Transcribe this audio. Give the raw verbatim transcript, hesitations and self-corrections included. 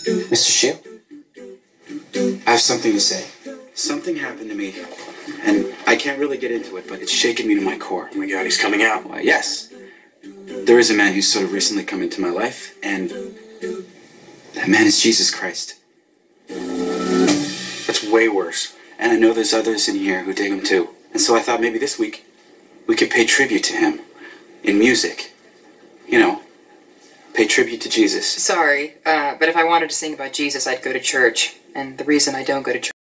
Mister Shue? I have something to say. Something happened to me, and I can't really get into it, but it's shaken me to my core. Oh my God, he's coming out. Why, yes. There is a man who's sort of recently come into my life, and that man is Jesus Christ. That's way worse. And I know there's others in here who dig him too. And so I thought maybe this week we could pay tribute to him in music. You know, pay tribute to Jesus. Sorry, uh, but if I wanted to sing about Jesus, I'd go to church. And the reason I don't go to church